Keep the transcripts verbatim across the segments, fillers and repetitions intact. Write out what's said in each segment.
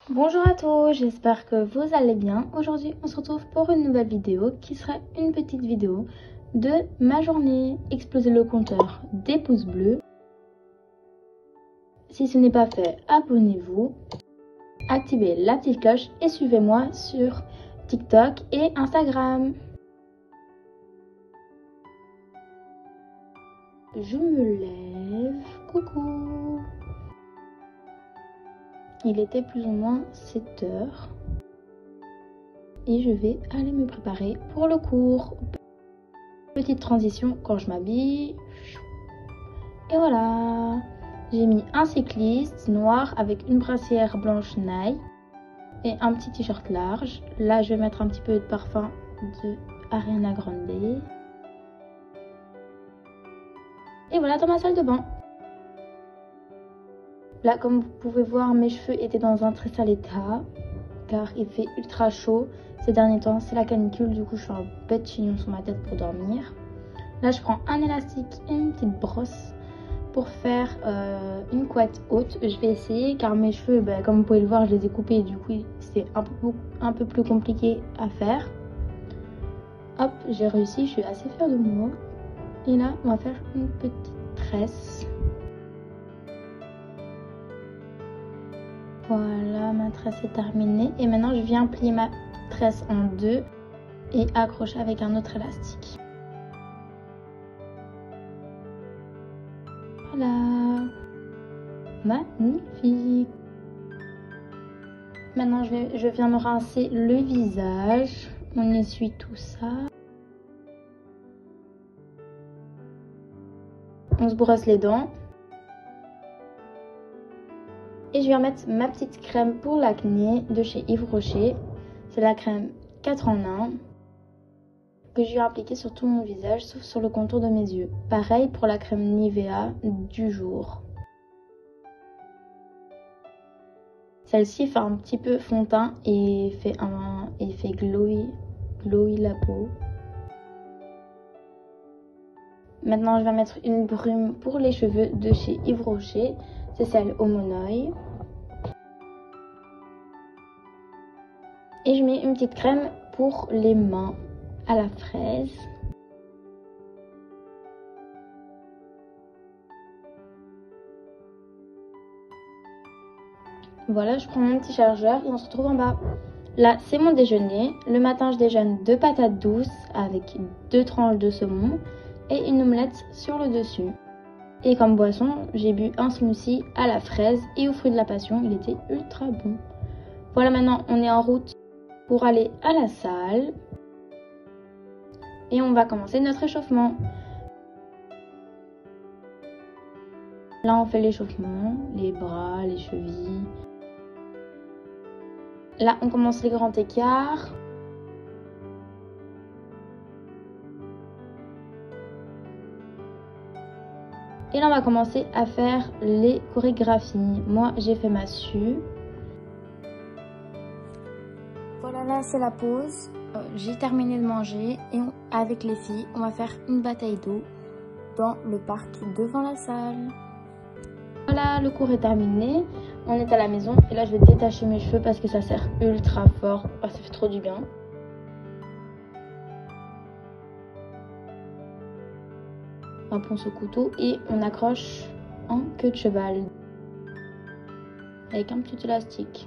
Bonjour à tous, j'espère que vous allez bien. Aujourd'hui, on se retrouve pour une nouvelle vidéo qui sera une petite vidéo de ma journée. Explosez le compteur des pouces bleus. Si ce n'est pas fait, abonnez-vous, activez la petite cloche et suivez-moi sur TikTok et Instagram. Je me lève, coucou. Il était plus ou moins sept heures et je vais aller me préparer pour le cours. Petite transition quand je m'habille. Et voilà, j'ai mis un cycliste noir avec une brassière blanche Nike et un petit t-shirt large. Là, je vais mettre un petit peu de parfum de Ariana Grande. Et voilà dans ma salle de bain. Là, comme vous pouvez voir, mes cheveux étaient dans un très sale état car il fait ultra chaud ces derniers temps. C'est la canicule, du coup je fais un bête chignon sur ma tête pour dormir. Là, je prends un élastique et une petite brosse pour faire euh, une couette haute. Je vais essayer car mes cheveux, bah, comme vous pouvez le voir, je les ai coupés, du coup c'est un peu, un peu plus compliqué à faire. Hop, j'ai réussi, je suis assez fière de moi. Et là, on va faire une petite tresse. Voilà, ma tresse est terminée. Et maintenant, je viens plier ma tresse en deux et accrocher avec un autre élastique. Voilà, magnifique. Maintenant, je, vais, je viens me rincer le visage. On essuie tout ça. On se brosse les dents. Et je viens mettre ma petite crème pour l'acné de chez Yves Rocher. C'est la crème quatre en un que je viens appliquer sur tout mon visage, sauf sur le contour de mes yeux. Pareil pour la crème Nivea du jour. Celle-ci fait un petit peu fond de teint et fait, un, et fait glowy, glowy la peau. Maintenant, je vais mettre une brume pour les cheveux de chez Yves Rocher. C'est celle au monoeil. Et je mets une petite crème pour les mains à la fraise. Voilà, je prends mon petit chargeur et on se retrouve en bas. Là, c'est mon déjeuner. Le matin, je déjeune deux patates douces avec deux tranches de saumon et une omelette sur le dessus. Et comme boisson, j'ai bu un smoothie à la fraise et aux fruits de la passion. Il était ultra bon. Voilà, maintenant, on est en route pour aller à la salle. Et on va commencer notre échauffement. Là, on fait l'échauffement, les bras, les chevilles. Là, on commence les grands écarts. Et là, on va commencer à faire les chorégraphies. Moi, j'ai fait ma su. Voilà, là, c'est la pause. Euh, j'ai terminé de manger et on, avec les filles, on va faire une bataille d'eau dans le parc devant la salle. Voilà, le cours est terminé. On est à la maison et là, je vais détacher mes cheveux parce que ça serre ultra fort. Oh, ça fait trop du bien. On ponce au couteau et on accroche en queue de cheval avec un petit élastique.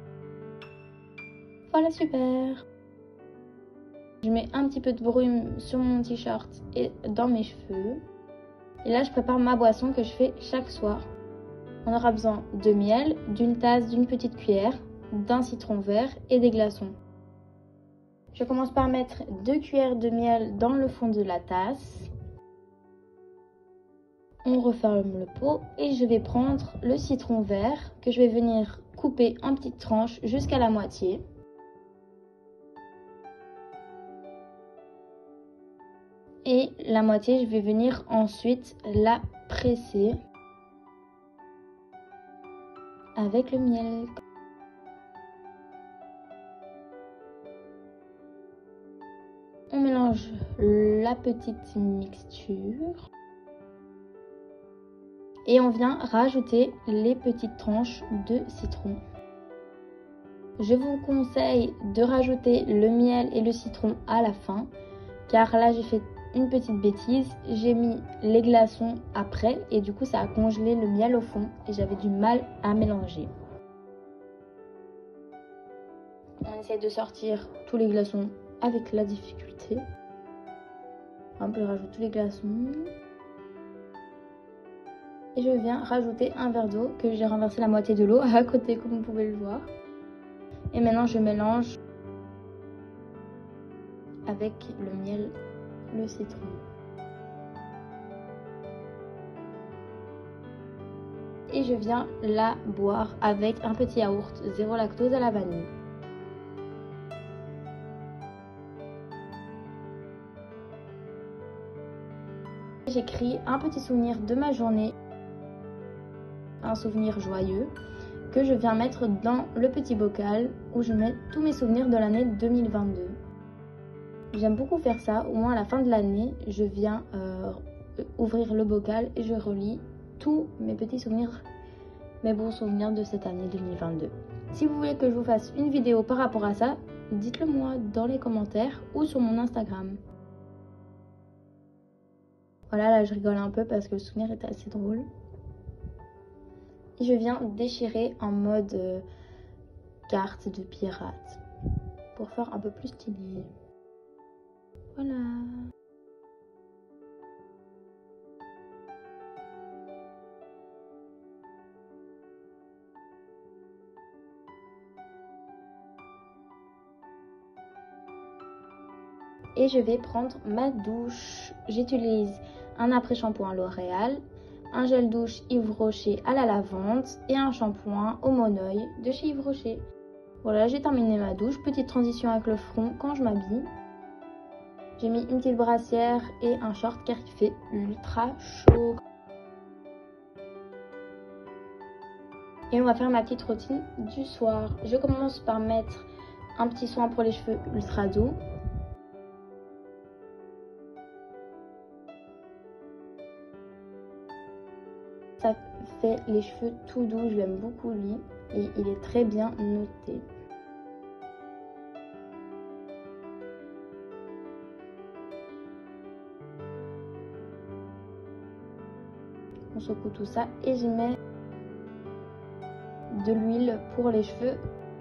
Voilà, super. Je mets un petit peu de brume sur mon t-shirt et dans mes cheveux. Et là, je prépare ma boisson que je fais chaque soir. On aura besoin de miel, d'une tasse, d'une petite cuillère, d'un citron vert et des glaçons. Je commence par mettre deux cuillères de miel dans le fond de la tasse. On referme le pot et je vais prendre le citron vert que je vais venir couper en petites tranches jusqu'à la moitié. Et la moitié, je vais venir ensuite la presser avec le miel. On mélange la petite mixture. Et on vient rajouter les petites tranches de citron. Je vous conseille de rajouter le miel et le citron à la fin, car là j'ai fait une petite bêtise, j'ai mis les glaçons après et du coup ça a congelé le miel au fond et j'avais du mal à mélanger. On essaie de sortir tous les glaçons avec la difficulté. On peut rajouter tous les glaçons. Et je viens rajouter un verre d'eau que j'ai renversé la moitié de l'eau à côté comme vous pouvez le voir. Et maintenant je mélange avec le miel, le citron. Et je viens la boire avec un petit yaourt zéro lactose à la vanille. J'écris un petit souvenir de ma journée, un souvenir joyeux que je viens mettre dans le petit bocal où je mets tous mes souvenirs de l'année deux mille vingt-deux. J'aime beaucoup faire ça, au moins à la fin de l'année, je viens euh, ouvrir le bocal et je relis tous mes petits souvenirs, mes bons souvenirs de cette année deux mille vingt-deux. Si vous voulez que je vous fasse une vidéo par rapport à ça, dites-le moi dans les commentaires ou sur mon Instagram. Voilà, là je rigole un peu parce que le souvenir est assez drôle. Et je viens déchirer en mode euh, carte de pirate pour faire un peu plus stylé. Voilà. Et je vais prendre ma douche. J'utilise un après-shampoing L'Oréal, un gel douche Yves Rocher à la lavande et un shampoing au Monoeil de chez Yves Rocher. Voilà, j'ai terminé ma douche. Petite transition avec le front quand je m'habille. J'ai mis une petite brassière et un short car il fait ultra chaud. Et on va faire ma petite routine du soir. Je commence par mettre un petit soin pour les cheveux ultra doux. Ça fait les cheveux tout doux, je l'aime beaucoup lui et il est très bien noté. On secoue tout ça et j'y mets de l'huile pour les cheveux.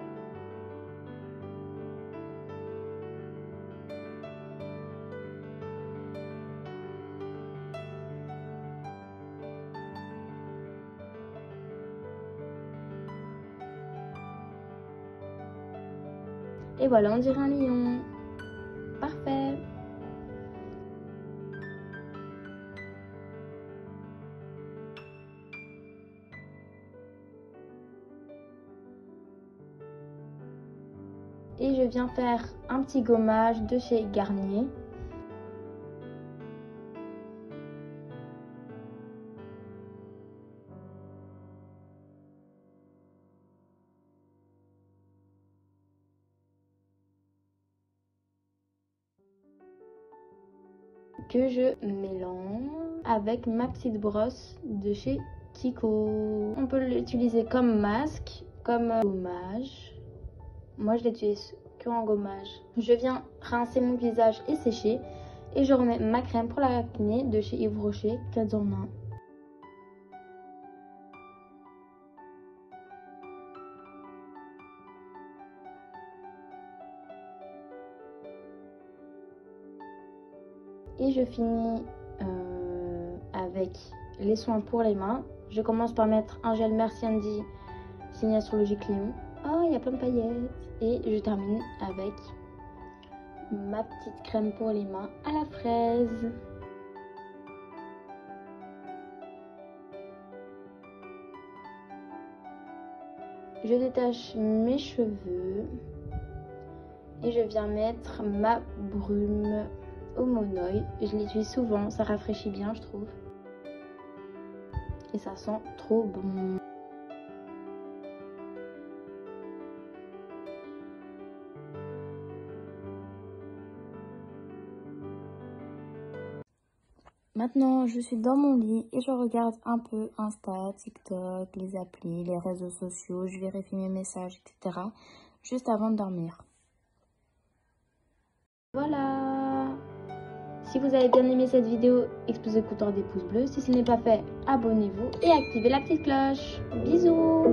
Et voilà, on dirait un lion. Parfait. Et je viens faire un petit gommage de chez Garnier. Que je mélange avec ma petite brosse de chez Kiko. On peut l'utiliser comme masque, comme gommage. Moi je l'utilise que en gommage. Je viens rincer mon visage et sécher et je remets ma crème pour l'acné de chez Yves Rocher, quatre en un. Et je finis euh, avec les soins pour les mains. Je commence par mettre un gel Merci Andy signé Astrologique Lion. Oh, il y a plein de paillettes. Et je termine avec ma petite crème pour les mains à la fraise. Je détache mes cheveux et je viens mettre ma brume au Monoeil. Je l'utilise souvent, ça rafraîchit bien je trouve. Et ça sent trop bon. Maintenant, je suis dans mon lit et je regarde un peu Insta, TikTok, les applis, les réseaux sociaux. Je vérifie mes messages, et cetera. juste avant de dormir. Voilà. Si vous avez bien aimé cette vidéo, explosez le compteur des pouces bleus. Si ce n'est pas fait, abonnez-vous et activez la petite cloche. Bisous.